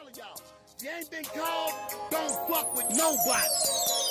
of y'all. If you ain't been called, don't fuck with nobody.